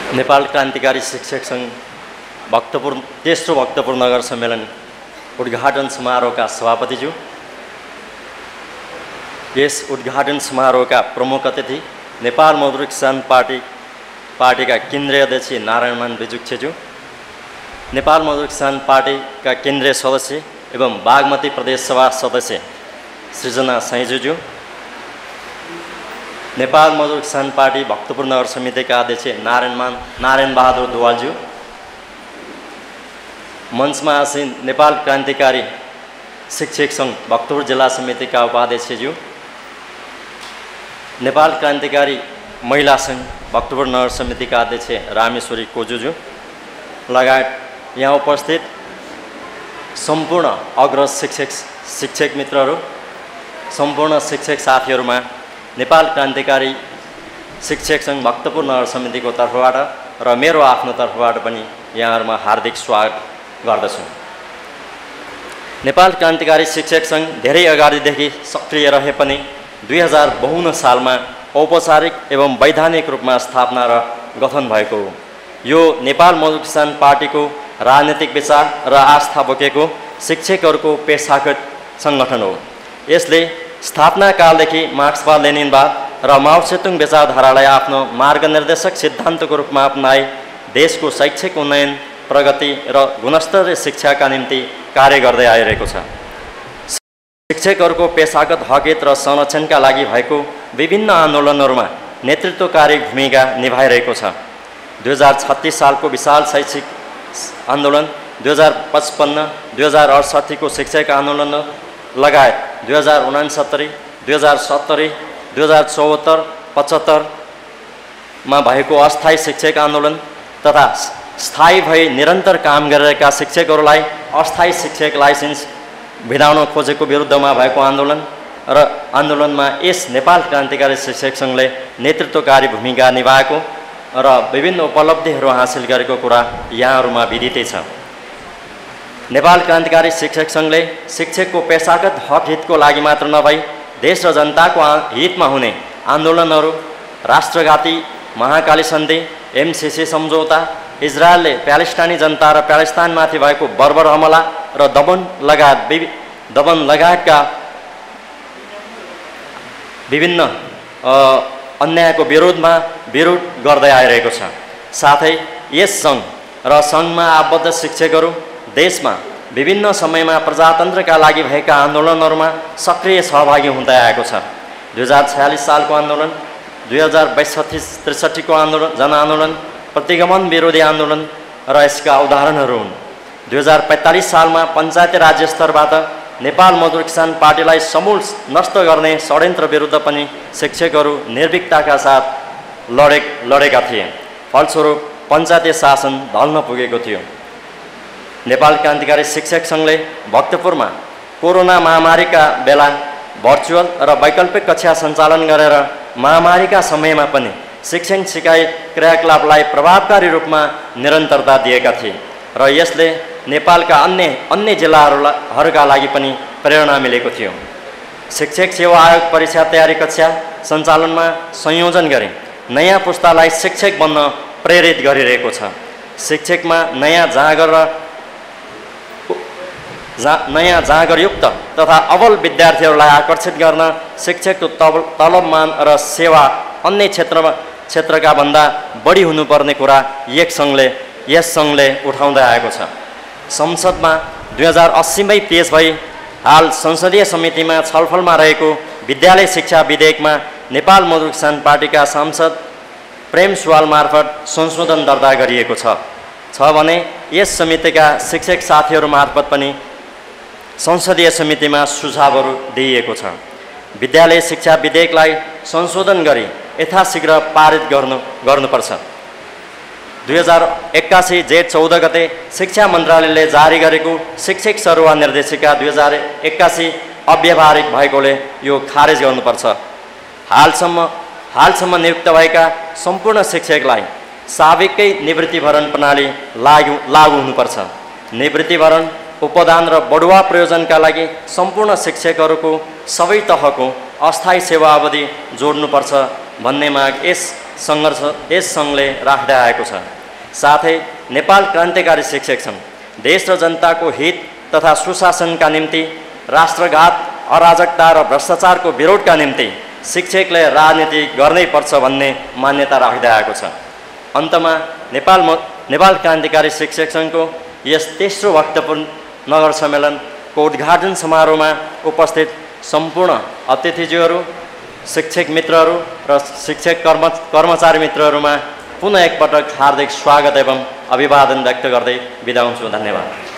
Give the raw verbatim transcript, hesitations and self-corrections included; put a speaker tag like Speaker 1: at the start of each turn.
Speaker 1: नेपाल क्रान्तिकारी शिक्षक सङ्घ भक्तपुर तेस्रो भक्तपुर नगर सम्मेलन उद्घाटन समारोहका सभापतिज्यू, यस उद्घाटन समारोहका प्रमुख अतिथि नेपाल मजदुर किसान पार्टी पार्टीका केन्द्रीय अध्यक्ष नारायणमान बिजुक्षज्यू, नेपाल मजदुर किसान पार्टीका केन्द्रीय सदस्य एवं बागमती प्रदेश सभा सदस्य सृजना साइजूज्यू, नेपाल मजदुर किसान पार्टी भक्तपुर नगर समितिका अध्यक्ष नारायणमान नारायण बहादुर दुवालज्यू, मञ्चमा आसीन नेपाल क्रान्तिकारी शिक्षक सङ्घ भक्तपुर जिल्ला समितिका उपाध्यक्षज्यू, नेपाल क्रान्तिकारी महिला सङ्घ भक्तपुर नगर समितिका अध्यक्ष रामेश्वरी कोजुज्यू लगायत यहाँ उपस्थित सम्पूर्ण अग्रज शिक्षक शिक्षक मित्रहरू, सम्पूर्ण शिक्षक साथीहरूमा नेपाल क्रान्तिकारी शिक्षक सङ्घ भक्तपुर नगर समितिको तर्फबाट र मेरो आफ्नो तर्फबाट पनि यहाँहरूमा हार्दिक स्वागत गर्दछु। नेपाल क्रान्तिकारी शिक्षक सङ्घ धेरै अगाडिदेखि सक्रिय रहे पनि दुई हजार बाउन्न सालमा औपचारिक एवं वैधानिक रूपमा स्थापना र गठन भएको हो। यो नेपाल मजदुर किसान पार्टीको राजनीतिक विचार र आस्था बोकेको शिक्षकहरूको पेशागत सङ्गठन हो। यसले स्थापना कालदेखि मार्क्सवाद लेनिनवाद र माओ सेतुङ विचारधारालाई आफ्नो मार्गनिर्देशक सिद्धान्तको रूपमा अपनाई देशको शैक्षिक उन्नयन, प्रगति र गुणस्तरीय शिक्षाका निम्ति कार्य गर्दै आइरहेको छ। शिक्षकहरूको पेशागत हकहित र संरक्षणका लागि भएको विभिन्न आन्दोलनहरूमा नेतृत्वकारी भूमिका निभाइरहेको छ। दुई हजार छत्तीस सालको विशाल शैक्षिक आन्दोलन, दुई हजार पचपन्न दुई हजार अडसट्ठीको शिक्षक आन्दोलन लगायत दुई हजार उनासत्तरी दुई हजार सत्तरी दुई हजार चौहत्तर पचहत्तरमा भएको अस्थायी शिक्षक आन्दोलन तथा स्थायी भई निरन्तर काम गरिरहेका शिक्षकहरूलाई अस्थायी शिक्षक लाइसेन्स भिडाउन खोजेको विरुद्धमा भएको आन्दोलन र आन्दोलनमा यस नेपाल क्रान्तिकारी शिक्षक सङ्घले नेतृत्वकारी भूमिका निभाएको र विभिन्न उपलब्धिहरू हासिल गरेको कुरा यहाँहरूमा विदितै छ। नेपाल क्रान्तिकारी शिक्षक सङ्घले शिक्षकको पेशागत हक हितको लागि मात्र नभई देश र जनताको हितमा हुने आन्दोलनहरू, राष्ट्रघाती महाकाली सन्धि, एमसिसी सम्झौता, इजरायलले प्यालेस्टाइनी जनता र प्यालेस्टाइनमाथि भएको बर्बर हमला र दमन लगायत दमन लगायतका विभिन्न अन्यायको विरोधमा विरोध गर्दै आइरहेको छ। साथै यस सङ्घ र सङ्घमा आबद्ध शिक्षकहरू देशमा विभिन्न समयमा प्रजातन्त्रका लागि भएका आन्दोलनहरूमा सक्रिय सहभागी हुँदै आएको छ। दुई हजार छयालिस सालको आन्दोलन, दुई हजार बैसठी त्रिसठीको आन्दोलन जनआन्दोलन, प्रतिगमन विरोधी आन्दोलन र यसका उदाहरणहरू हुन्। दुई हजार पैँतालिस सालमा पञ्चायती राज्य स्तरबाट नेपाल मजदुर किसान पार्टीलाई समूल नष्ट गर्ने षड्यन्त्र विरुद्ध पनि शिक्षकहरू निर्भीकताका साथ लडे लडेका थिए। फलस्वरूप पञ्चायती शासन ढल्न पुगेको थियो। नेपाल क्रान्तिकारी शिक्षक सङ्घले भक्तपुरमा कोरोना महामारीका बेला भर्चुअल र वैकल्पिक कक्षा सञ्चालन गरेर महामारीका समयमा पनि शिक्षण सिकाइ क्रियाकलापलाई प्रभावकारी रूपमा निरन्तरता दिएका थिए र यसले नेपालका अन्य अन्य जिल्लाहरूका लागि पनि प्रेरणा मिलेको थियो। शिक्षक सेवा आयोग परीक्षा तयारी कक्षा सञ्चालनमा संयोजन गरी नयाँ पुस्तालाई शिक्षक बन्न प्रेरित गरिरहेको छ। शिक्षकमा नयाँ जाँगर र जा नयाँ जाँगरयुक्त तथा अब्बल विद्यार्थीहरूलाई आकर्षित गर्न शिक्षकको तलबमान र सेवा अन्य क्षेत्रमा क्षेत्रका भन्दा बढी हुनुपर्ने कुरा एक सङ्घले यस सङ्घले उठाउँदै आएको छ। संसदमा दुई हजार अस्सीमै पेश भई हाल संसदीय समितिमा छलफलमा रहेको विद्यालय शिक्षा विधेयकमा नेपाल मजदुर किसान पार्टीका सांसद प्रेम सुवाल मार्फत संशोधन दर्ता गरिएको छ छ भने यस समितिका शिक्षक साथीहरू मार्फत पनि संसदीय समितिमा सुझावहरू दिइएको छ। विद्यालय शिक्षा विधेयकलाई संशोधन गरी यथाशीघ्र पारित गर्नु गर्नुपर्छ। दुई हजार एक्कासी जेठ चौध गते शिक्षा मन्त्रालयले जारी गरेको शिक्षक सरुवा निर्देशिका दुई हजार एक्कासी अव्यावहारिक भएकोले यो खारेज गर्नुपर्छ। हालसम्म हालसम्म नियुक्त भएका सम्पूर्ण शिक्षकलाई साविकै निवृत्तिभरण प्रणाली लागू लागू हुनुपर्छ। निवृत्तिभरण, उपदान र बढुवा प्रयोजनका लागि सम्पूर्ण शिक्षकहरूको सबै तहको अस्थायी सेवा अवधि जोड्नुपर्छ भन्ने माग यस सङ्घर्ष यस सङ्घले राख्दै आएको छ। साथै नेपाल क्रान्तिकारी शिक्षक सङ्घ देश र जनताको हित तथा सुशासनका निम्ति राष्ट्रघात, अराजकता र भ्रष्टाचारको विरोधका निम्ति शिक्षकले राजनीति गर्नै पर्छ भन्ने मान्यता राख्दै आएको छ। अन्तमा नेपाल नेपाल क्रान्तिकारी शिक्षक सङ्घको यस तेस्रो भक्तपुर नगर सम्मेलनको उद्घाटन समारोहमा उपस्थित सम्पूर्ण अतिथिज्यूहरू, शिक्षक मित्रहरू र शिक्षक कर्म कर्मचारी मित्रहरूमा पुनः एकपटक हार्दिक स्वागत एवं अभिवादन व्यक्त गर्दै बिदा हुन्छु। धन्यवाद।